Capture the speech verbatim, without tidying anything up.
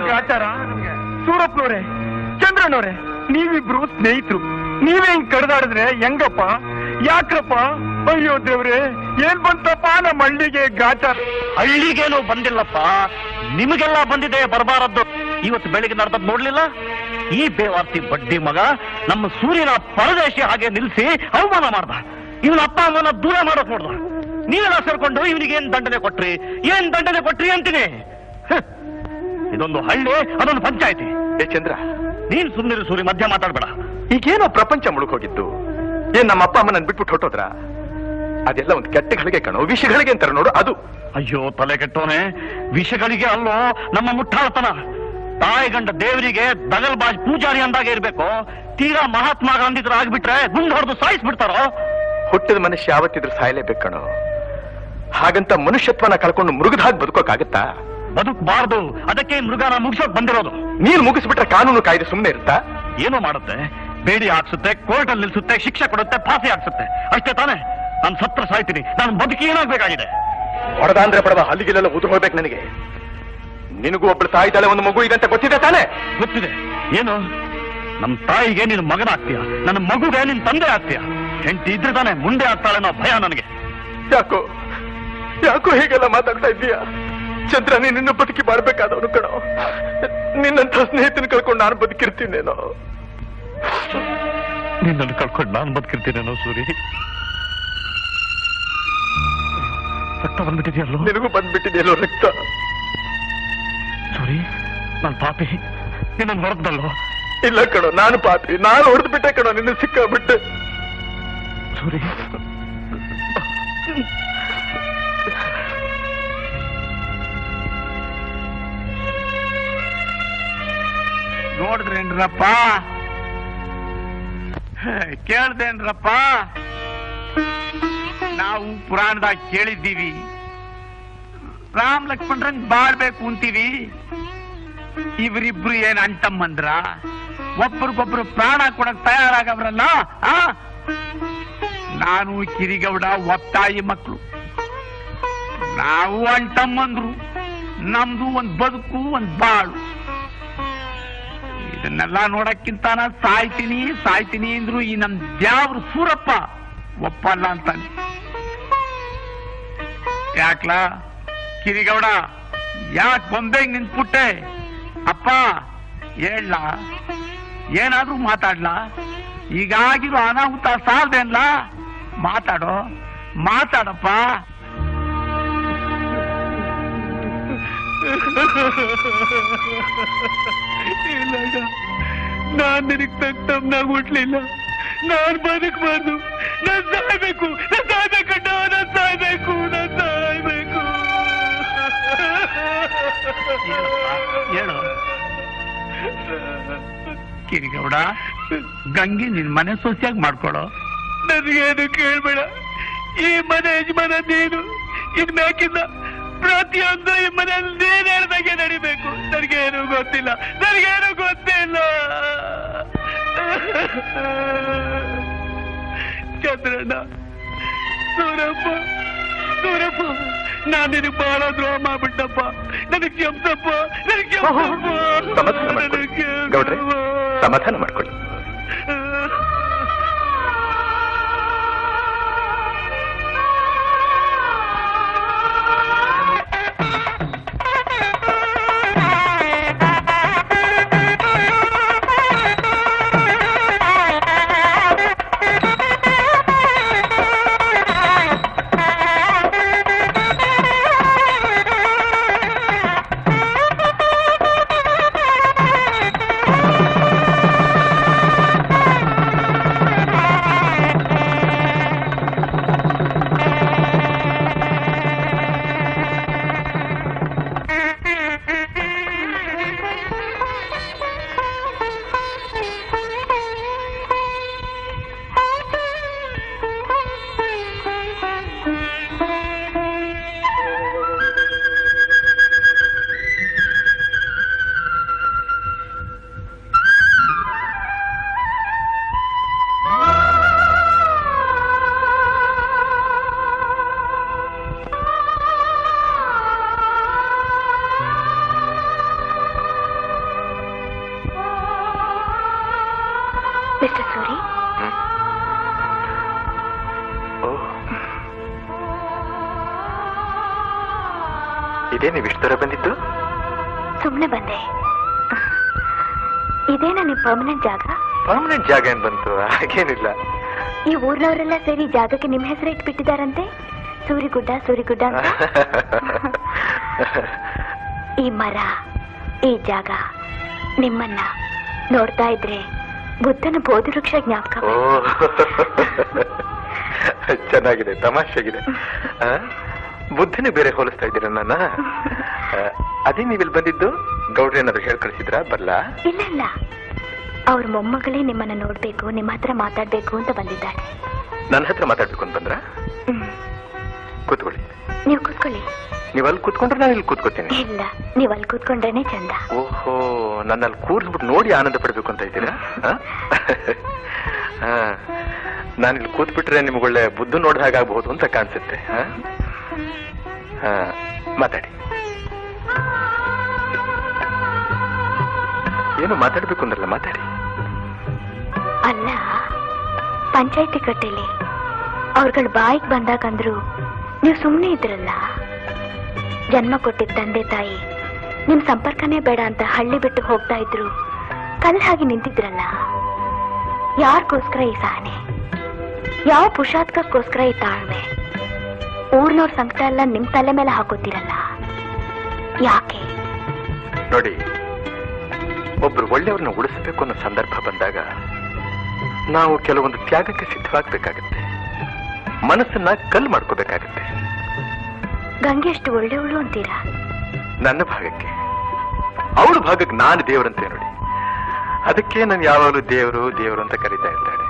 ಆಚಾರ ಸೂರಪ್ಪನವ್ರೆ, ಚಂದ್ರನವ್ರೆ, ನೀವಿಬ್ರು ಸ್ನೇಹಿತರು. ನೀವೇ ಹಿಂಗ್ ಕಡ್ದಾಡಿದ್ರೆ ಹೆಂಗಪ್ಪ? ಯಾಕ್ರಪ್ಪ? ಅಯ್ಯೋ ದೇವ್ರೆ, ಏನ್ ಬಂತಪ್ಪ ನಮ್ಮ ಹಳ್ಳಿಗೆ ಗಾಚಾರ? ಹಳ್ಳಿಗೇನು ಬಂದಿಲ್ಲಪ್ಪ, ನಿಮಗೆಲ್ಲ ಬಂದಿದೆ ಬರಬಾರದ್ದು. ಇವತ್ತು ಬೆಳಿಗ್ಗೆ ನಡೆದದ್ ನೋಡ್ಲಿಲ್ಲ? ಈ ಬೇವಾರ್ತಿ ಬಡ್ಡಿ ಮಗ ನಮ್ಮ ಸೂರ್ಯನ ಪರದೇಶಿ ಹಾಗೆ ನಿಲ್ಸಿ ಅವಮಾನ ಮಾಡ್ದ. ಇವನ ಅಪ್ಪ ಅಮ್ಮನ ದೂರ ಮಾಡೋಕ್ ನೋಡ್ದ. ನೀವೆಲ್ಲ ಸೇರ್ಕೊಂಡು ಇವನಿಗೆ ಏನ್ ದಂಡನೆ ಕೊಟ್ರಿ, ಏನ್ ದಂಡನೆ ಕೊಟ್ರಿ ಅಂತೀನಿ. ಇದೊಂದು ಹಳ್ಳಿ, ಅದೊಂದು ಪಂಚಾಯತಿ. ಏ ಚಂದ್ರ, ನೀನ್ ಸುಮ್ಮನೆ ಸೂರ್ಯ ಮಧ್ಯ ಮಾತಾಡ್ಬೇಡ. ಈಗೇನೋ ಪ್ರಪಂಚ ಮುಳುಗೋಗಿದ್ದು, ಏನ್ ನಮ್ಮ ಅಪ್ಪ ಅಮ್ಮ ನನ್ ಬಿಟ್ಬಿಟ್ಟು ಹೊಟ್ಟೋದ್ರ? ಅದೆಲ್ಲ ಒಂದು ಕೆಟ್ಟಗಳಿಗೆ ಕಣೋ, ವಿಷಯಗಳಿಗೆ ಅಂತಾರೆ ನೋಡು ಅದು. ಅಯ್ಯೋ ತಲೆ ಕೆಟ್ಟೋನೆ, ವಿಷಗಳಿಗೆ ಅಲ್ಲೋ ನಮ್ಮ ಮುಟ್ಟಾಳತನ. ತಾಯಿ ಗಂಡ ದೇವರಿಗೆ ದಗಲ್ಬಾಜ್ ಪೂಜಾರಿ ಅಂದಾಗೆ ಇರ್ಬೇಕು. ತೀರಾ ಮಹಾತ್ಮ ಗಾಂಧಿದ್ರು ಆಗ್ಬಿಟ್ರೆ ಗುಂಡು ಹೊಡೆದು ಸಾಯಿಸ್ಬಿಡ್ತಾರೋ. ಹುಟ್ಟಿದ ಮನುಷ್ಯ ಯಾವತ್ತಿದ್ರು ಸಾಯಲೇಬೇಕು ಕಣೋ. ಹಾಗಂತ ಮನುಷ್ಯತ್ವನ ಕಳ್ಕೊಂಡು ಮೃಗದ ಹಾಗೆ ಬದುಕೋಕಾಗತ್ತಾ? ಬದುಕಬಾರ್ದು, ಅದಕ್ಕೆ ಮೃಗನ ಮುಗಿಸೋಕ್ ಬಂದಿರೋದು. ನೀನ್ ಮುಗಿಸ್ಬಿಟ್ರೆ ಕಾನೂನು ಕಾಯ್ದೆ ಸುಮ್ಮನೆ ಇರುತ್ತಾ? ಏನೋ ಮಾಡುತ್ತೆ, ಬೇಡಿ ಹಾಕ್ಸುತ್ತೆ, ಕೋರ್ಟ್ ಅಲ್ಲಿ ನಿಲ್ಸುತ್ತೆ, ಶಿಕ್ಷೆ ಕೊಡುತ್ತೆ, ಫಾಸಿ ಹಾಕ್ಸುತ್ತೆ. ಅಷ್ಟೇ ತಾನೆ? ನಾನು ಸತ್ರ ಸಾಯ್ತೀನಿ, ನಾನು ಬದುಕಿ ಏನಾಗ್ಬೇಕಾಗಿದೆ? ಹೊಡೆದ ಅಂದ್ರೆ ಬಡವ ಹಲ್ಲಿಗೆಲ್ಲ ಉದುರು ಹೋಗ್ಬೇಕು ನನಗೆ. ನಿನಗೂ ಒಬ್ಳು ತಾಯಿ ಇದ್ದಾಳೆ, ಒಂದು ಮಗು ಇದೆ ಅಂತ ಗೊತ್ತಿದೆ ತಾನೆ? ಗೊತ್ತಿದೆ. ಏನು ನಮ್ ತಾಯಿಗೆ ನೀನು ಮಗನ ಆಗ್ತೀಯ, ನನ್ನ ಮಗುಗೆ ನಿನ್ ತಂದೆ ಆಗ್ತೀಯ. ಹೆಂಡತಿ ಇದ್ರೆ ತಾನೆ ಮುಂದೆ ಆಗ್ತಾಳೆ ಅನ್ನೋ ಭಯ ನನಗೆ. ಯಾಕೋ ಯಾಕೋ ಹೀಗೆಲ್ಲ ಮಾತಾಡ್ತಾ ಇದ್ದೀಯಾ ಚಂದ್ರ? ನೀನು ಬದುಕಿ ಮಾಡ್ಬೇಕಾದವನು ಕಣೋ. ನಿನ್ನಂತ ಸ್ನೇಹಿತನ ಕಳ್ಕೊಂಡು ನಾನು ಬದುಕಿರ್ತೀನೇನೋ. ನಿನ್ನನ್ನು ಕಳ್ಕೊಂಡು ನಾನು ಬದುಕಿರ್ತೀನೇನೋ ಸೂರಿ. ರಕ್ತ ಬಂದ್ಬಿಟ್ಟಿದೆಯಲ್ಲೋ? ನಿನಗೂ ಬಂದ್ಬಿಟ್ಟಿದೆಯಲ್ಲೋ ರಕ್ತ? ಸೂರಿ, ನಾನು ಪಾಪಿ, ನಿನ್ನನ್ನು ಹೊರದಲ್ಲೋ? ಇಲ್ಲ ಕಣೋ, ನಾನು ಪಾಪಿ, ನಾನು ಹೊಡೆದು ಬಿಟ್ಟೆ ಕಣೋ, ನಿನ್ನ ಸಿಕ್ಕಾಬಿಟ್ಟೆ. ಸೂರಿ, ನೋಡಿದ್ರೇನ್ರಪ್ಪ, ಕೇಳ್ದೇನ್ರಪ್ಪ? ನಾವು ಪುರಾಣದಾಗ ಕೇಳಿದ್ದೀವಿ, ರಾಮ್ ಲಕ್ಷ್ಮಣರಂಗ್ ಬಾಳ್ಬೇಕು ಅಂತೀವಿ. ಇವರಿಬ್ರು ಏನ್ ಅಂಟಮ್ಮಂದ್ರ ಒಬ್ರಿಗೊಬ್ರು ಪ್ರಾಣ ಕೊಡಕ್ ತಯಾರಾಗವ್ರಲ್ಲ. ಆ ನಾನು ಕಿರಿಗೌಡ ಒತ್ತಾಯಿ ಮಕ್ಕಳು, ನಾವು ಅಂಟಮ್ಮಂದ್ರು. ನಮ್ದು ಒಂದ್ ಬದುಕು, ಒಂದ್ ಬಾಳು. ಇದನ್ನೆಲ್ಲ ನೋಡಕ್ಕಿಂತ ನಾ ಸಾಯ್ತೀನಿ ಸಾಯ್ತೀನಿ ಅಂದ್ರು ಈ ನಮ್ ದ್ಯಾವ್ರು ಸೂರಪ್ಪ ಒಪ್ಪಲ್ಲ ಅಂತಾನೆ. ಯಾಕ್ಲ ಕಿರಿಗೌಡ, ಯಾಕೆ ಬಂದೆ ನಿಂತ್ಬಿಟ್ಟೆ? ಅಪ್ಪ ಹೇಳ, ಏನಾದ್ರೂ ಮಾತಾಡ್ಲಾ? ಈಗಾಗಿರೋ ಅನಾಹುತ ಸಾಲ್ದೇನ್ಲ? ಮಾತಾಡೋ, ಮಾತಾಡಪ್ಪ. ಇಲ್ಲ, ನಾನ್ ನಿನಗ್ ತಕ್ಕಮ್ನಾಗ ಹುಟ್ಲಿಲ್ಲ. ನಾನ್ ಬದುಕಬಾರ್ದು, ನಾನ್ ಸಾಯ್ಬೇಕು, ನಾನ್ ಸಾಯ್ಬೇಕಣ್ಣ, ನಾನ್ ಸಾಯ್ಬೇಕು, ನಾನ್ ಸಾಯ್ಬೇಕು. ಹೇಳು ಕಿರಿಗೌಡ, ಗಂಗಿ ನಿನ್ ಮನೆ ಸೊಸೆಯಾಗಿ ಮಾಡ್ಕೊಳೋ. ನನಗೇನು ಕೇಳ್ಬೇಡ, ಈ ಮನೆ ಯಜಮಾನ ನೀನು. ಇನ್ ಮ್ಯಾಕಿಂದ ಪ್ರತಿಯೊಂದು ಈ ಮನೆಯಲ್ಲಿ ನೀನ್ ಹೇಳ್ದಾಗೆ ನಡಿಬೇಕು. ನನಗೇನು ಗೊತ್ತಿಲ್ಲ, ನನಗೇನು ಗೊತ್ತಿಲ್ಲ. ಚಂದ್ರಣ್ಣ, ಸೂರಪ್ಪ, ಸೂರಪ್ಪ, ನಾನ್ ನಿನಗೆ ಬಹಳ ದ್ರೋಹ ಮಾಡ್ಬಿಟ್ಟಪ್ಪ. ನನಗೆ ಕ್ಷಮಿಸಪ್ಪ, ನನಗೆ ಸಮಾಧಾನ ಮಾಡ್ಕೊಳ್ಳಿ. ಮಿಸ್ಟರ್ ಸೂರಿ, ಇದೇ ನೀವು ಇಷ್ಟು ದೂರ ಬಂದಿದ್ದು? ಸುಮ್ಮನೆ ಬಂದೆ. ಇದೇನಾ ನಿಮ್ ಪರ್ಮನೆಂಟ್ ಜಾಗ? ಪರ್ಮನೆಂಟ್ ಜಾಗ ಏನ್ ಬಂತು? ಹಾಗೇನಿಲ್ಲ. ಈ ಊರ್ನವರೆಲ್ಲ ಸೇರಿ ಜಾಗಕ್ಕೆ ನಿಮ್ ಹೆಸರು ಇಟ್ಬಿಟ್ಟಿದಾರಂತೆ, ಸೂರಿಗುಡ್ಡ ಸೂರಿಗುಡ್ಡ ಅಂತ. ಈ ಮರ, ಈ ಜಾಗ, ನಿಮ್ಮನ್ನ ನೋಡ್ತಾ ಇದ್ರೆ ಬುದ್ಧನ ಬೋಧಿ ವೃಕ್ಷ ಜ್ಞಾಪಕ. ಚೆನ್ನಾಗಿದೆ, ತಮಾಷೆಗಿದೆ. ಬುದ್ಧನೇ ಬೇರೆ ಹೋಲಿಸ್ತಾ ಇದ್ದೀರ ನನ್ನ. ಅದೇ ನೀವಿಲ್ಲಿ ಬಂದಿದ್ದು? ಗೌಡ್ರ ಏನಾದ್ರು ಹೇಳ್ ಕಳಿಸಿದ್ರ? ಬರ್ಲಾ? ಇಲ್ಲ ಇಲ್ಲ, ಅವ್ರ ಮೊಮ್ಮಗಳೇ ನಿಮ್ಮನ್ನ ನೋಡ್ಬೇಕು, ನಿಮ್ಮ ಹತ್ರ ಮಾತಾಡ್ಬೇಕು ಅಂತ ಬಂದಿದ್ದಾರೆ. ನನ್ನ ಹತ್ರ ಮಾತಾಡ್ಬೇಕು ಅಂತ ಬಂದ್ರ? ಕೂತ್ಕೊಳ್ಳಿ. ನೀವು ಕೂತ್ಕೊಳ್ಳಿ. ನೀವ್ ಅಲ್ಲಿ ಕೂತ್ಕೊಂಡ್ರೆ ನಾನು ಇಲ್ಲಿ ಕೂತ್ಕೋತೀನಿ. ಇಲ್ಲ, ನೀವ್ ಅಲ್ಲಿ ಕೂತ್ಕೊಂಡ್ರೇನೆ ಚಂದ. ಓಹೋ, ನನ್ನಲ್ಲಿ ಕೂರ್ಸ್ಬಿಟ್ಟು ನೋಡಿ ಆನಂದ ಪಡ್ಬೇಕು ಅಂತ ಇದ್ದೀರಾ? ನಾನಿಲ್ಲಿ ಕೂತ್ಬಿಟ್ರೆ ನಿಮ್ಗೊಳ್ಳೆ ಬುದ್ಧ ನೋಡಿದ ಹಾಗಾಗಬಹುದು ಅಂತ ಕಾಣಿಸುತ್ತೆ. ಹಾ, ಮಾತಾಡಿ. ಏನು ಮಾತಾಡ್ಬೇಕು ಅಂದ್ರಲ್ಲ, ಮಾತಾಡಿ. ಅಲ್ಲ, ಪಂಚಾಯತಿ ಕಟ್ಟೆಲಿ ಅವ್ರಗಳ ಬಾಯಿಗೆ ಬಂದಾಗಂದ್ರು ನೀವು ಸುಮ್ಮನೆ ಇದ್ರಲ್ಲ. ಜನ್ಮ ಕೊಟ್ಟಿದ್ದ ತಂದೆ ತಾಯಿ ನಿಮ್ ಸಂಪರ್ಕನೇ ಬೇಡ ಅಂತ ಹಳ್ಳಿ ಬಿಟ್ಟು ಹೋಗ್ತಾ ಇದ್ರು, ಕಲ್ ಹಾಗೆ ನಿಂತಿದ್ರಲ್ಲ. ಯಾರಿಗೋಸ್ಕರ ಈ ಸಹನೆ? ಯಾವ ಪುರುಷಾರ್ಥಕ್ಕೋಸ್ಕರ ಈ ತಾಳ್ಮೆ? ಊರ್ನವ್ರ ಸಂಕಟ ಎಲ್ಲ ನಿಮ್ ತಲೆ ಮೇಲೆ ಹಾಕೋತಿರಲ್ಲ, ಯಾಕೆ? ನೋಡಿ, ಒಬ್ರು ಒಳ್ಳೆಯವ್ರನ್ನ ಉಳಿಸಬೇಕು ಅನ್ನೋ ಸಂದರ್ಭ ಬಂದಾಗ ನಾವು ಕೆಲವೊಂದು ತ್ಯಾಗಕ್ಕೆ ಸಿದ್ಧವಾಗಬೇಕಾಗತ್ತೆ. ಮನಸ್ಸನ್ನ ಕಲ್ ಮಾಡ್ಕೋಬೇಕಾಗತ್ತೆ. ಗಂಗೆ ಎಷ್ಟು ಒಳ್ಳೆಯವಳು ಅಂತೀರಾ? ನನ್ನ ಭಾಗಕ್ಕೆ, ಅವಳ ಭಾಗಕ್ಕೆ ನಾನು ದೇವರಂತೆ ನೋಡಿ. ಅದಕ್ಕೆ ನಾನು ಯಾವಾಗಲೂ ದೇವರು ದೇವರು ಅಂತ ಕರೀತಾ ಇರ್ತಾಳೆ.